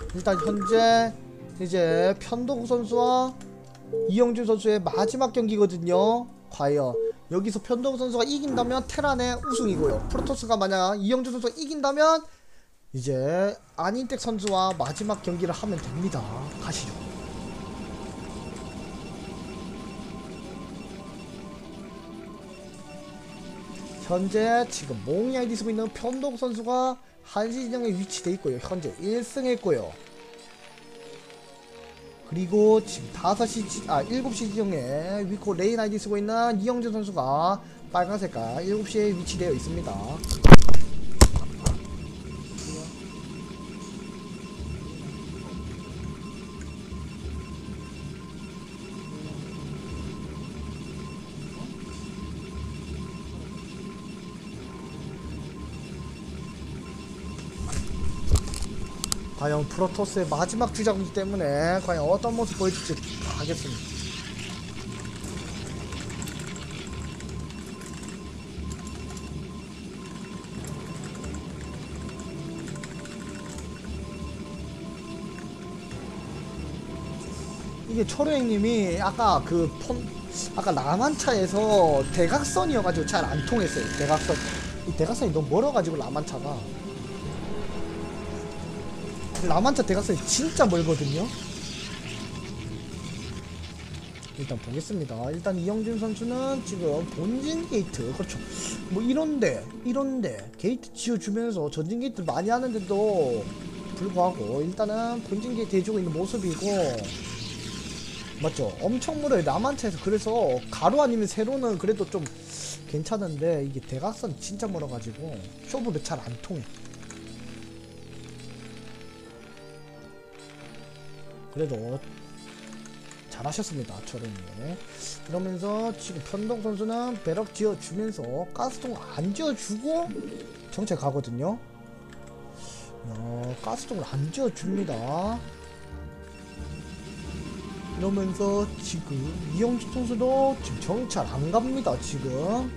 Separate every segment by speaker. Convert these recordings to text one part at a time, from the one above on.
Speaker 1: 일단 현재 이제 편도국 선수와 이영준 선수의 마지막 경기거든요. 과연 여기서 편도국 선수가 이긴다면 테란의 우승이고요. 프로토스가 만약 이영준 선수가 이긴다면 이제 안인택 선수와 마지막 경기를 하면 됩니다. 가시죠. 현재 지금 몽이 아이디 쓰고 있는 편도국 선수가 한시 진영에 위치되어 있고요. 현재 1승 했고요. 그리고 지금 7시 지정에 위코 레인 아이디 쓰고 있는 이영준 선수가 빨간 색깔 7시에 위치되어 있습니다. 과연 프로토스의 마지막 주자이기 때문에 과연 어떤 모습 보여줄지 하겠습니다. 이게 초로행님이 아까 아까 라만차에서 대각선이어가지고 잘 안 통했어요. 이 대각선이 너무 멀어가지고 라만차 대각선이 진짜 멀거든요. 일단 보겠습니다. 일단 이영준 선수는 지금 본진 게이트, 그렇죠, 뭐 이런데 게이트 지어주면서 전진 게이트 많이 하는데도 불구하고 일단은 본진 게이트 해주고 있는 모습이고, 맞죠? 엄청 멀어요 라만차에서. 그래서 가로 아니면 세로는 그래도 좀 괜찮은데 이게 대각선 진짜 멀어가지고 쇼부도 잘 안 통해. 그래도 잘하셨습니다 초롱님. 이러면서 지금 편동 선수는 배럭 지어주면서 가스통 안 지어주고 정체 가거든요. 가스통을 안 지어줍니다. 이러면서 지금 이영준 선수도 지금 정찰 안 갑니다. 지금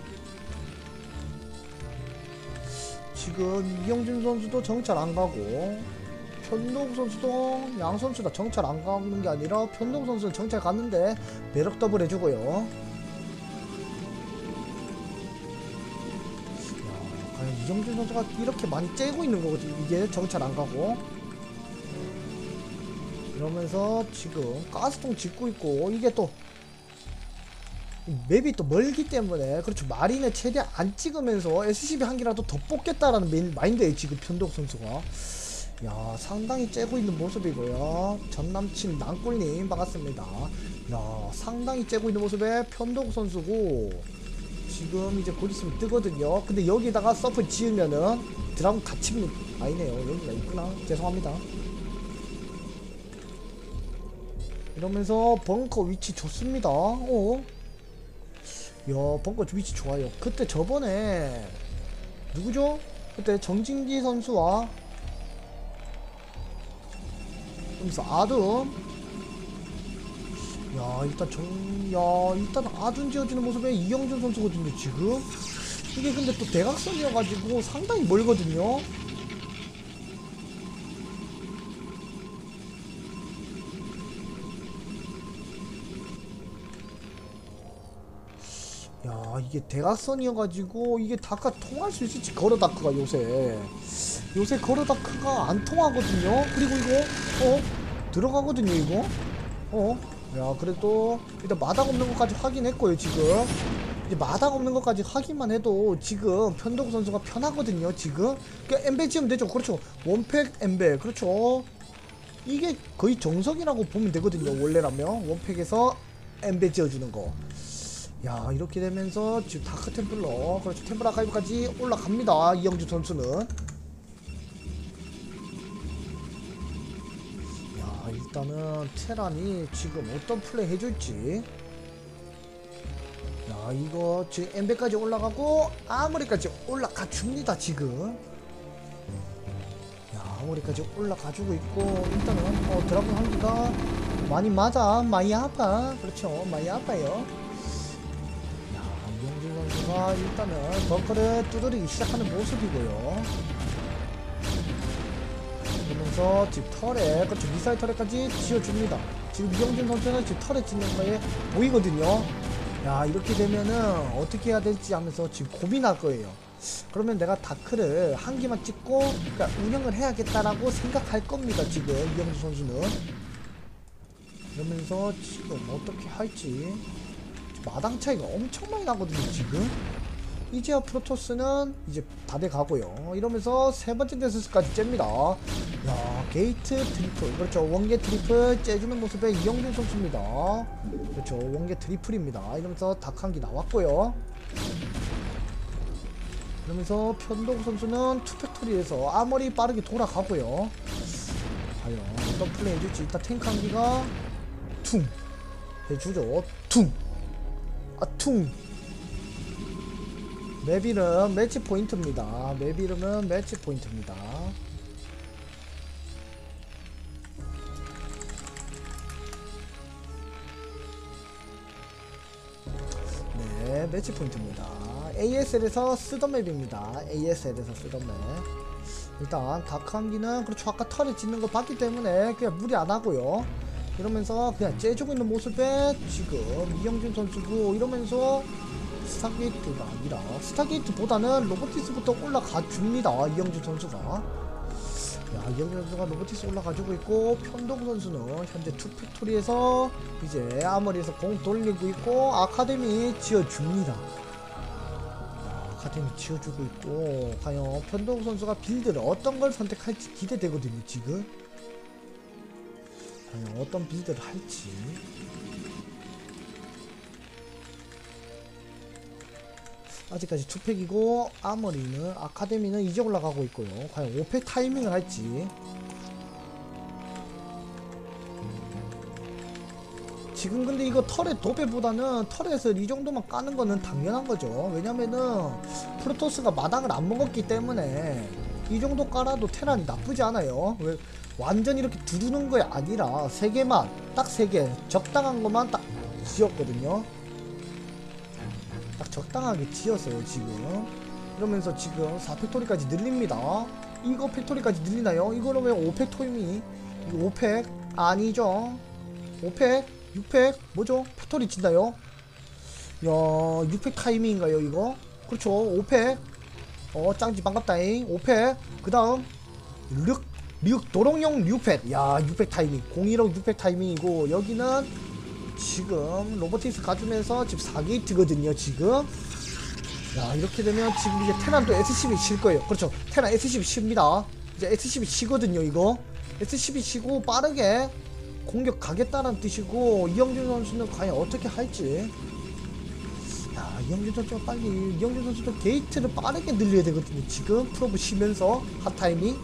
Speaker 1: 이영준 선수도 정찰 안 가고, 편동 선수도 양 선수 다 정찰 안 가는 게 아니라 편동 선수는 정찰 갔는데 매력 더블 해주고요. 과연 이영준 선수가 이렇게 많이 째고 있는 거거든요. 이게 정찰 안 가고. 이러면서 지금 가스통 짓고 있고, 이게 또 맵이 또 멀기 때문에, 그렇죠, 마린을 최대한 안 찍으면서 SCB 한 개라도 더 뽑겠다라는 마인드에 지금 편동 선수가 야 상당히 째고 있는 모습이고요. 전남친 낭꿀님 반갑습니다. 야 상당히 째고 있는 모습의 편동 선수고, 지금 이제 곧 있으면 뜨거든요. 근데 여기다가 서프 지으면은 드라군 갇힙니다. 아니네요, 여기가 있구나. 죄송합니다. 이러면서 벙커 위치 좋습니다. 야 벙커 위치 좋아요. 그때 저번에 누구죠? 그때 정진기 선수와 그러면서 아둔, 일단 아둔 지어주는 모습의 이영준 선수거든요 지금. 이게 근데 또 대각선이어가지고 상당히 멀거든요. 야 이게 대각선이어가지고 이게 다크가 통할 수 있을지. 거러다크가 요새 거러다크가 안 통하거든요. 그리고 이거 들어가거든요 이거. 야 그래도 일단 마당 없는 것까지 확인했고요. 지금 이제 마당 없는 것까지 확인만 해도 지금 편도구 선수가 편하거든요 지금. 그러니까 엠베 지으면 되죠. 그렇죠, 원팩 엠베, 그렇죠, 이게 거의 정석이라고 보면 되거든요 원래라면. 원팩에서 엠베 지어주는 거. 야 이렇게 되면서 지금 다크 템플러, 그렇죠, 템플 아카이브까지 올라갑니다 이영준 선수는. 야 일단은 테란이 지금 어떤 플레이 해줄지. 야 이거 지금 엠베까지 올라가고 아무리까지 올라가 줍니다 지금. 야 아무리까지 올라가주고 있고, 일단은 드라군 한기가 많이 맞아, 많이 아파. 그렇죠, 많이 아파요. 이영준 선수가 일단은 벙커를 두드리기 시작하는 모습이고요. 그래서 지금 털에 그렇죠 미사일 털에까지 지어줍니다. 지금 이영준 선수는 지금 털에 짓는 거에 보이거든요. 야 이렇게 되면은 어떻게 해야 될지 하면서 지금 고민할 거예요. 그러면 내가 다크를 한 개만 찍고 그러니까 운영을 해야겠다라고 생각할 겁니다. 지금 이영준 선수는 그러면서 지금 어떻게 할지 마당 차이가 엄청 많이 나거든요. 지금 이제야 프로토스는 이제 다 돼가고요. 이러면서 세 번째 데스까지 잽니다. 야 게이트 트리플 그렇죠 원개 트리플 째주는 모습의 이영준 선수입니다. 그렇죠 원개 트리플입니다. 이러면서 닭 한 개 나왔고요. 그러면서 편동 선수는 투팩토리에서 아머리 빠르게 돌아가고요. 과연 어떤 플레이 해줄지. 일단 탱크 한 개가 퉁 해주죠. 퉁 퉁. 맵 이름 매치 포인트입니다. 맵 이름은 매치 포인트입니다. 네, 매치 포인트입니다. ASL에서 쓰던 맵입니다. ASL에서 쓰던 맵. 일단 다크한기는 그렇죠 아까 털에 짓는 거 봤기 때문에 그냥 무리 안 하고요. 이러면서 그냥 째주고 있는 모습에 지금 이영준 선수고 이러면서 스타게이트가 아니라 스타게이트보다는 로보티스부터 올라가 줍니다. 이영준 선수가. 야 이영준 선수가 로보티스 올라가지고 있고 편동 선수는 현재 투팩토리에서 이제 아머리에서 공 돌리고 있고 아카데미 지어줍니다. 아카데미 지어주고 있고 과연 편동 선수가 빌드를 어떤 걸 선택할지 기대되거든요. 지금 과연 어떤 빌드를 할지. 아직까지 투팩이고 아머리는 아카데미는 이제 올라가고 있고요. 과연 5팩 타이밍을 할지. 지금 근데 이거 털의 도배보다는 털에서 이 정도만 까는 거는 당연한 거죠. 왜냐면은 프로토스가 마당을 안 먹었기 때문에 이 정도 깔아도 테란이 나쁘지 않아요. 왜 완전 이렇게 두르는 게 아니라 3개만 딱 3개 적당한 것만 딱 지었거든요. 딱 적당하게 지었어요 지금. 이러면서 지금 4팩토리까지 늘립니다. 이거 팩토리까지 늘리나요? 이거는 왜 5팩 토임이 이거 5팩 아니죠. 5팩 6팩 뭐죠? 팩토리 진다요? 야 6팩 타이밍인가요 이거? 그렇죠 5팩 짱지 반갑다잉. 5팩 그 다음 륵 도롱용 6팩. 야 6팩 타이밍 015 6팩 타이밍이고 여기는 지금 로보티스 가주면서 지금 4게이트거든요 지금. 야 이렇게 되면 지금 이제 테란도 SCB 칠 거예요. 그렇죠 테란 SCB 칩니다. 이제 SCB 치거든요 이거. SCB 치고 빠르게 공격 가겠다는 뜻이고 이영준 선수는 과연 어떻게 할지. 야 이영준 선수가 빨리 이영준 선수도 게이트를 빠르게 늘려야 되거든요 지금. 프로브 쉬면서 핫타이밍.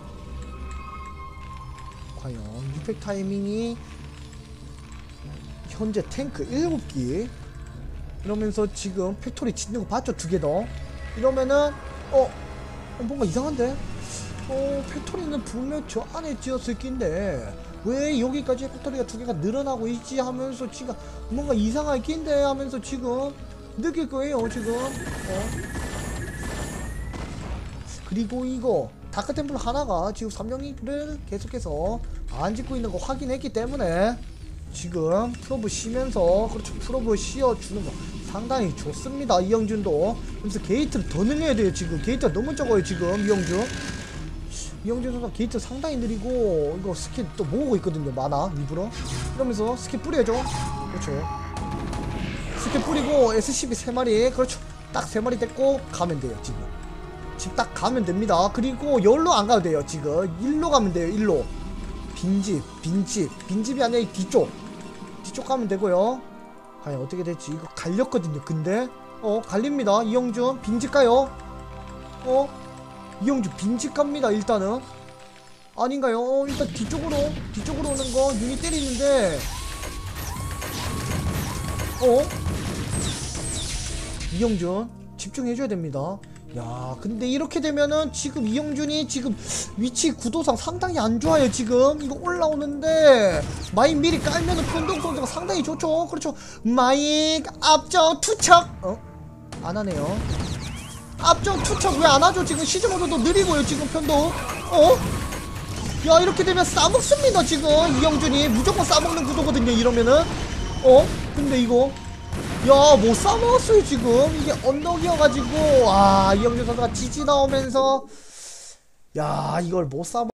Speaker 1: 과연 6팩 타이밍이 현재 탱크 7기. 이러면서 지금 팩토리 짓는 거 봤죠? 2개 더. 이러면은 뭔가 이상한데? 팩토리는 분명 저 안에 지었을 낀데 왜 여기까지 팩토리가 2개가 늘어나고 있지 하면서 지금 뭔가 이상할 낀데 하면서 지금 느낄 거예요 지금. 그리고 이거 다크템플 하나가 지금 3영이를 계속해서 안 짓고 있는 거 확인했기 때문에 지금 프로브 쉬면서 그렇죠 프로브 씌워주는 거 상당히 좋습니다. 이영준도. 그래서 게이트를 더 늘려야 돼요 지금. 게이트가 너무 적어요 지금 이영준 선수가 게이트 상당히 느리고 이거 스킬 또 모으고 있거든요 만화 일부러. 이러면서 스킬 뿌려야죠. 그렇죠 스킬 뿌리고 SCB 3마리 그렇죠 딱 3마리 떼고 가면 돼요 지금. 집 딱 가면 됩니다. 그리고 열로 안 가도 돼요 지금. 일로 가면 돼요 일로. 빈집이 아니라 이 뒤쪽 가면 되고요. 과연 어떻게 될지. 이거 갈렸거든요 근데 갈립니다. 이영준 빈집 가요. 이영준 빈집 갑니다 일단은. 아닌가요? 일단 뒤쪽으로 오는 거 유닛 때리는데 이영준 집중해줘야 됩니다. 야 근데 이렇게 되면은 지금 이영준이 지금 위치 구도상 상당히 안 좋아요 지금. 이거 올라오는데 마인 미리 깔면은 편동 선수가 상당히 좋죠. 그렇죠 마인 앞쪽 투척 안 하네요. 앞쪽 투척 왜 안 하죠 지금. 시즈모드도 느리고요 지금 편동. 야 이렇게 되면 싸먹습니다 지금. 이영준이 무조건 싸먹는 구도거든요 이러면은. 근데 이거 야 못 싸먹었어요 지금. 이게 언덕이어가지고. 와 이영준 선수가 지지 나오면서 야 이걸 못 싸먹